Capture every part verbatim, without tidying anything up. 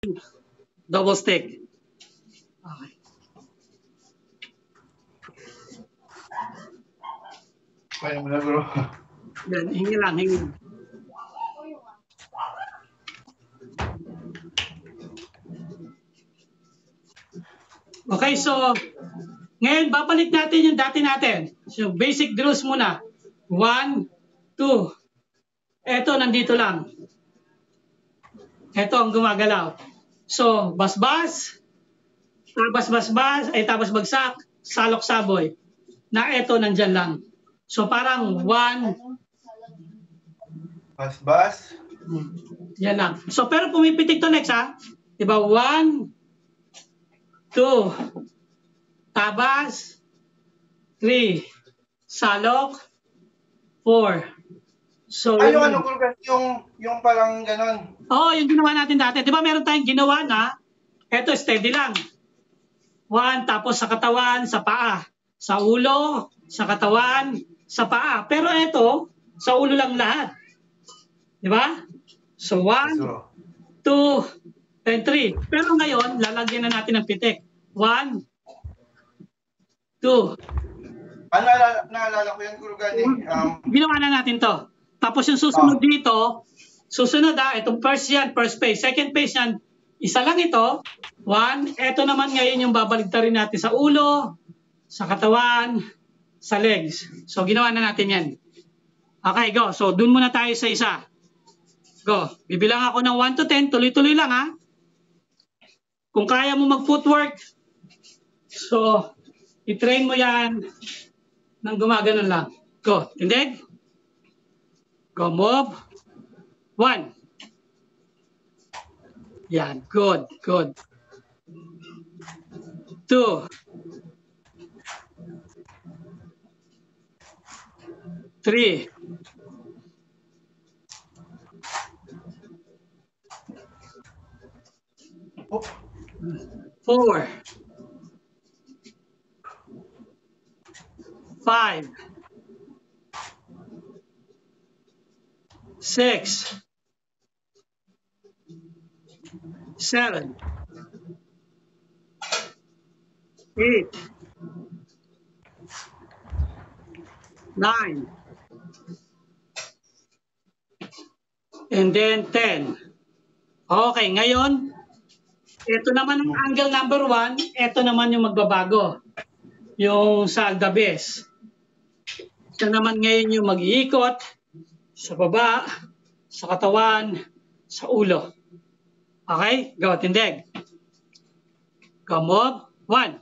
Double stick. Okay. Kaya mo na, bro. Yan, hingi lang, hingi. Okay, so, ngayon, babalik natin yung dati natin. So, basic drills muna. One, two. Ito, nandito lang. Ito ang gumagalaw. So, basbas, tabas basbas, ay tabas bagsak, salok saboy. Na ito, nandyan lang. So, parang one. Basbas. Yan lang. So, pero pumipitik to next, ha? Diba? One, two, tabas, three, salok, four. So, Ay, yung ano, yung, yung parang ganon. Oo, oh, yung ginawa natin dati. Di ba meron tayong ginawa na, eto steady lang. One, tapos sa katawan, sa paa. Sa ulo, sa katawan, sa paa. Pero eto, sa ulo lang lahat. Di ba? So, one, two, and three. Pero ngayon, lalagyan na natin ng pitik. One, two. Ano, naalala, naalala ko yan, Guru Gani. Um, Ginawa na natin to. Tapos yung susunod oh. dito, susunod ah, itong first yan, first page. Second page yan, isa lang ito. One, ito naman ngayon yung babaligtarin natin sa ulo, sa katawan, sa legs. So, ginawa na natin yan. Okay, go. So, dun muna tayo sa isa. Go. Bibilang ako ng one to ten. Tuloy-tuloy lang, ha? Kung kaya mo mag-footwork, so, i-train mo yan nang gumaganon lang. Go. Tindig? Go. Move. One. Yan. Good. Good. Two. Three. Four. Five. Six. Seven. Eight. Nine. And then ten. Okay, ngayon, ito naman ang angle number one, ito naman yung magbabago. Yung sa the base. Ito naman ngayon yung mag-iikot sa baba, sa katawan, sa ulo. Okay? Go, tindig. Go, move. One.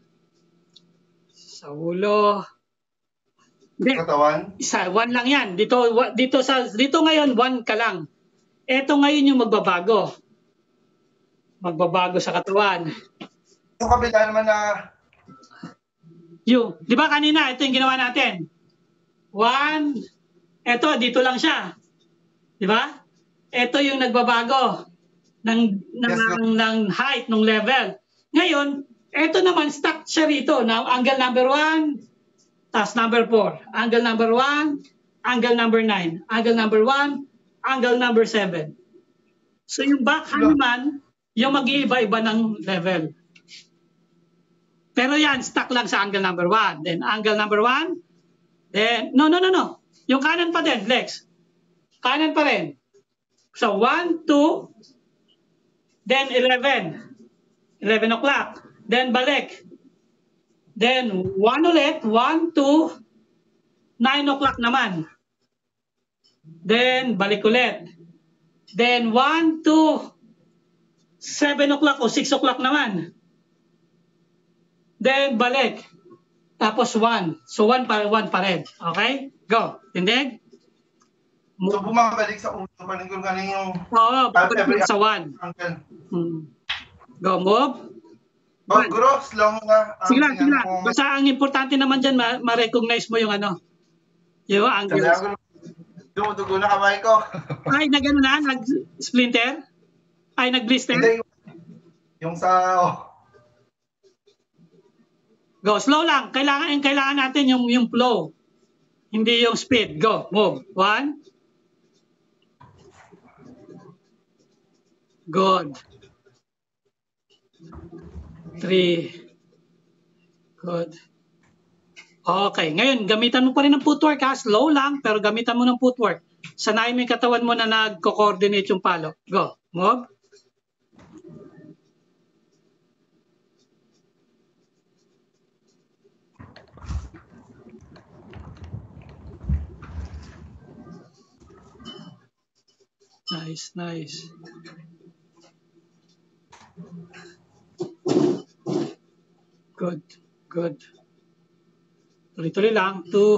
Sa ulo. Hindi. Katawan? Isa, one lang yan. Dito, dito, sa, dito ngayon, one ka lang. Ito ngayon yung magbabago. Magbabago sa katawan. Yung kabila naman na... Yung, di ba kanina, ito yung ginawa natin. One. Ito, dito lang siya. Di ba? Ito yung nagbabago ng, ng, Yes, ng, ng height, ng level. Ngayon, ito naman, stuck siya rito. Now, angle number one, task number four. Angle number one, angle number nine. Angle number one, angle number seven. So, yung backhand naman, yung mag-iiba-iba ng level. Pero yan, stuck lang sa angle number one. Then, angle number one. Then, no, no, no, no. Yung kanan pa din, flex. Kanan pa rin. So, one, two, then eleven. eleven o'clock. Then, balik. Then, one ulit. one, two, nine o'clock naman. Then, balik ulit. Then, one, two, seven o'clock o six o'clock naman. Then, balik. Tapos, one. So, one pa, one pa rin. Okay? Go. Tindig? So, bumabalik sa ulo pa rin kung galing yung... Oo, babalik sa one. Hmm. Go, move. Oh, Guru, slow mo na. Sige lang, sige lang. Basta ang importante naman dyan, ma-recognize mo yung ano. Yung angles. Dumudugo na kamay ko. Ay, nag-ano na? Nag-splinter? Ay, nag-blister? Hindi, yung sa... Oh. Go, slow lang. Kailangan, kailangan natin yung, yung flow. Hindi yung speed. Go, move. One. Good. three. Good. Okay, ngayon, gamitan mo pa rin ng footwork ha. Slow lang, pero gamitan mo ng footwork. Sanayin mo yung katawan mo na nagko-coordinate yung palo. Go. Move. Nice, nice. Good, good. Tuloy-tuloy lang. Two.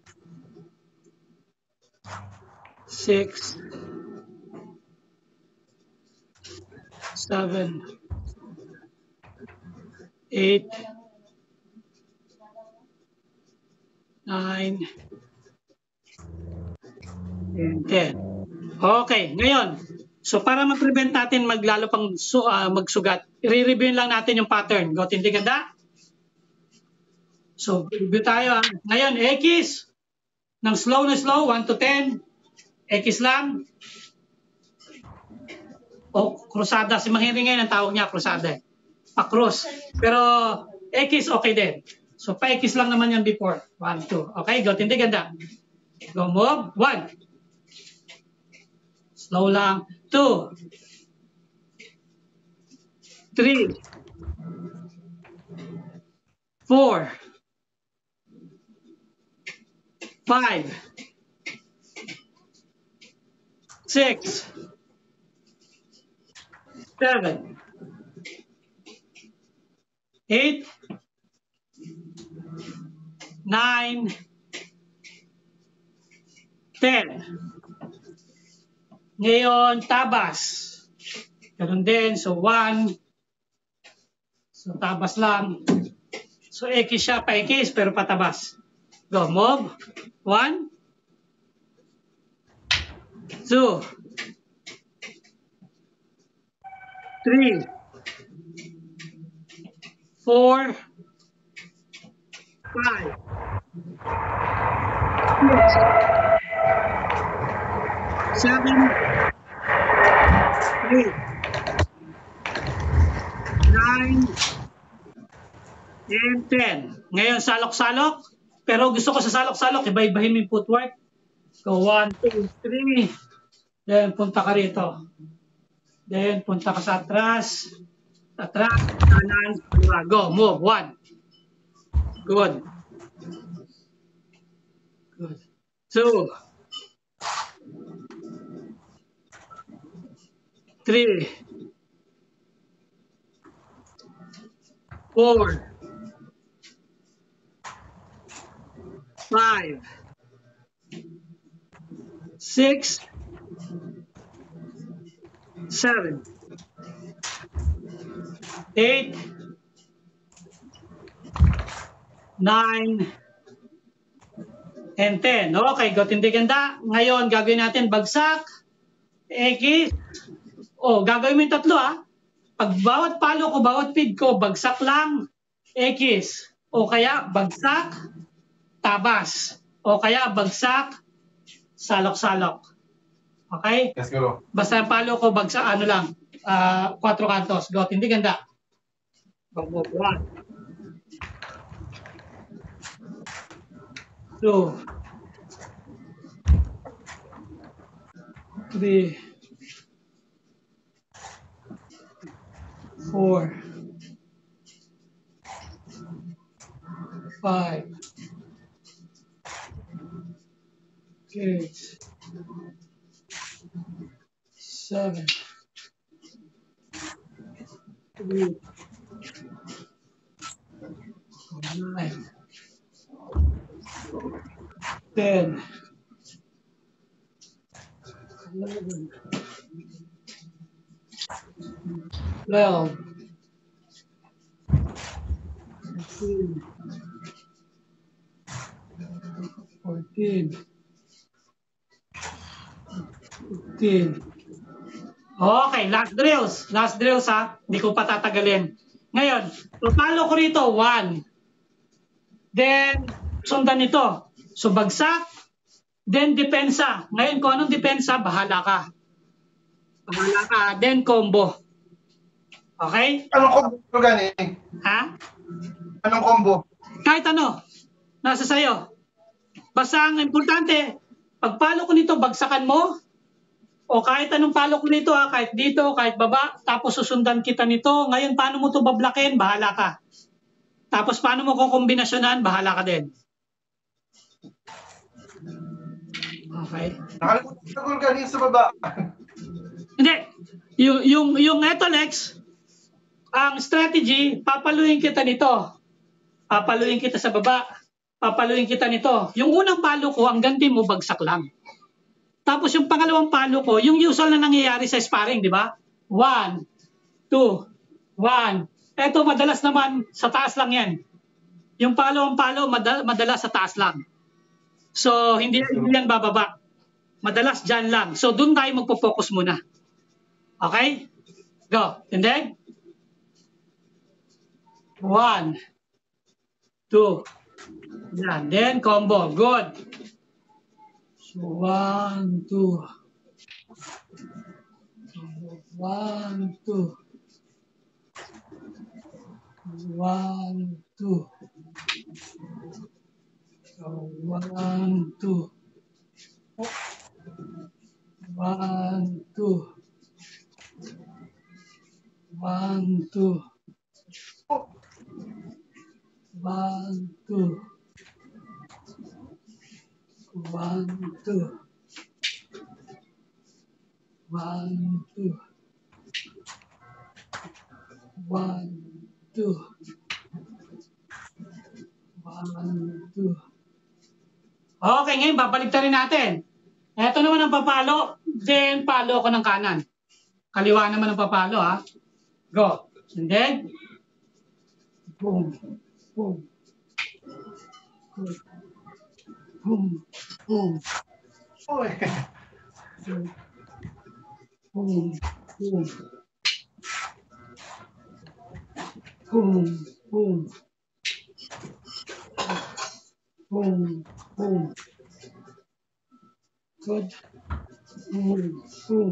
Six. Seven. Eight. Nine. And ten. Okay, ngayon. So para ma-prevent natin maglalo pang su uh, magsugat, i-review lang natin yung pattern. Go, hindi ganda? So, review tayo. Ha? Ngayon, X ng slow na slow, one to ten. X lang. O, krusada. Si Mahiring ngayon, ang tawag niya, krusada. Pa-cross. Pero, X, okay din. So, pa-X lang naman yan before. one, two. Okay, go, hindi ganda. Go, move. one. Slow lang. two. three. four. five. six. seven. eight. nine. ten. Ngayon, tabas. Ganun din. So, one. So, tabas lang. So, X siya, pa-X, pero patabas. Go, move. one. two. three. four. five. six. seven. eight. nine. and ten. Ngayon, salok-salok. Pero gusto ko sa salok-salok, iba-ibahin mo yung footwork. So, one, two, three. Then, punta ka rito. Then, punta ka sa atras. Atras, kanan, kaliwa. Go, move. One. Good. Good. Two. Three. Four. Five. Six. Seven. Eight. Nine. And ten. Okay, got hindi ganda. Ngayon, gagawin natin bagsak. X. O, oh, gagawin mo yung tatlo ah. Pag bawat palo ko, bawat feed ko, bagsak lang. X. O kaya, bagsak. Tabas. O kaya, bagsak. Salok-salok. Okay? Yes, go. Basta yung palo ko, bagsak, ano lang. Uh, quattro cantos. Got hindi ganda. One. Two. Three. Four. Five. Six. Seven. Eight. Nine. Ten. Eleven. Twelve. Thirteen. Fourteen. Fifteen. Okay, last drills. Last drills ha. Hindi ko patatagalin. Ngayon, papalo ko rito, one. Then, sundan ito. So, bagsak. Then, depensa. Ngayon, kung anong depensa, bahala ka. Bahala ka. Then, combo. Okay? Anong combo gani? Ha? Anong combo? Kahit ano, nasa sayo. Basta ang importante, pag palo ko nito, bagsakan mo, o kahit anong palo ko nito, ha, kahit dito, kahit baba, tapos susundan kita nito. Ngayon, paano mo ito bablakin? Bahala ka. Tapos paano mo kukombinasyonan? Bahala ka din. Okay. Nakalimutan ko gani sa baba. Hindi. Yung, yung, yung eto, Lex, ang strategy, papaluin kita nito. Papaluin kita sa baba. Papaluin kita nito. Yung unang palo ko, ang ganti mo, bagsak lang. Tapos yung pangalawang palo ko, yung usual na nangyayari sa sparring, di ba? One, two, one. Eto, madalas naman, sa taas lang yan. Yung palo ang palo, madal madalas sa taas lang. So, hindi, hindi yan bababa. Madalas dyan lang. So, doon tayo magpo-focus muna. Okay? Go. And then, one, two, yan. Then, combo. Good. So, one, two. One, two. One, two. So, one, two. One, two. One, two. One, two. One, two. One, two. One, two. One, two. Okay, ngayon babalik rin natin. Ito naman ang papalo. Then, palo ko ng kanan. Kaliwa naman ang papalo, ha? Go. And then, boom, boom. Boom, boom. Uy. Boom, boom. Boom, boom. Boom, boom. Good. Boom, boom.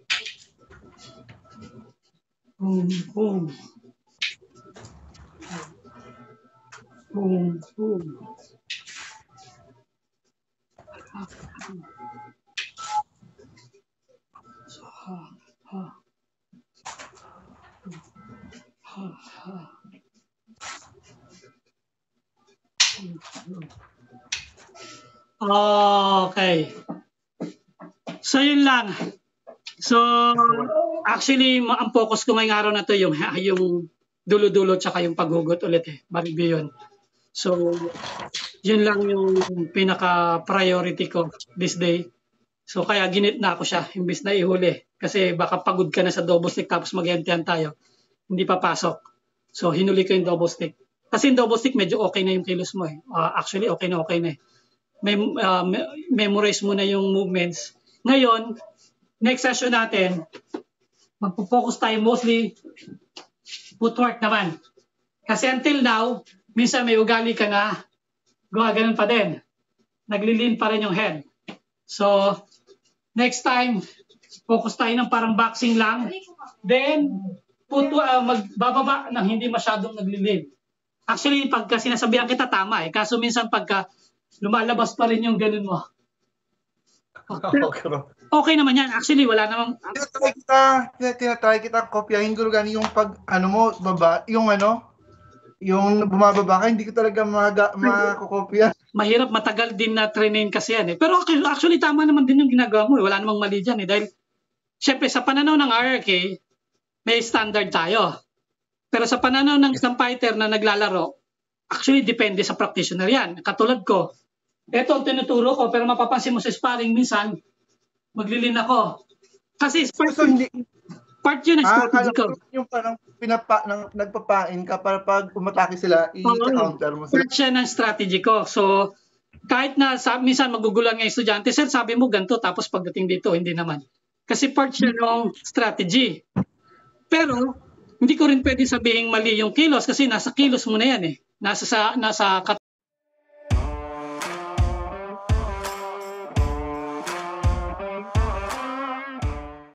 Boom, boom. Boom, boom. So, ha, ha. Ha, ha. Okay. So, yun lang. So, actually, ang focus ko ngayong araw na to yung, yung dulo-dulo tsaka yung paghugot ulit eh. Baribyo yun. So, yun lang yung pinaka-priority ko this day. So, kaya ginit na ako siya, imbis na ihuli. Kasi baka pagod ka na sa double stick tapos mag-entian tayo. Hindi papasok. So, hinuli ko yung double stick. Kasi yung double stick, medyo okay na yung kilos mo eh. Uh, actually, okay na okay na eh. May, uh, memorize mo na yung movements. Ngayon, next session natin, magpo-focus tayo mostly footwork naman. Kasi until now, minsan may ugali ka na, gumaganon pa din. Naglilin pa rin yung head. So, next time, focus tayo ng parang boxing lang. Then, puto, uh, magbababa ng hindi masyadong naglilin. Actually, pagka sinasabihan kita, tama eh. Kaso minsan pagka lumalabas pa rin yung ganun mo. Okay naman yan. Actually, wala namang... Tinatry kita, tinatry kita kopyahin ko gani yung pag, ano mo, baba, yung ano, yung bumababa ka, hindi ko talaga makakopya. Mahirap, matagal din na trainin kasi yan eh. Pero actually, tama naman din yung ginagawa mo eh. Wala namang mali dyan eh. Dahil, syempre, sa pananaw ng R R K, may standard tayo. Pero sa pananaw ng isang fighter na naglalaro, actually, depende sa practitioner yan. Katulad ko, ito ang tinuturo ko, pero mapapansin mo sa sparring, minsan, maglilin ako. Kasi part, so, hindi, part yun ng ah, strategy ko. Yung parang pinapa, nang, nagpapain ka para pag umatake sila, i-counter mo sila. Part siya ng strategy ko. So, kahit na sa, minsan magugulan ng estudyante, sir, sabi mo ganito, tapos pagdating dito, hindi naman. Kasi part siya ng strategy. Pero, hindi ko rin pwede sabihin mali yung kilos kasi nasa kilos mo na yan eh. Nasa, sa, nasa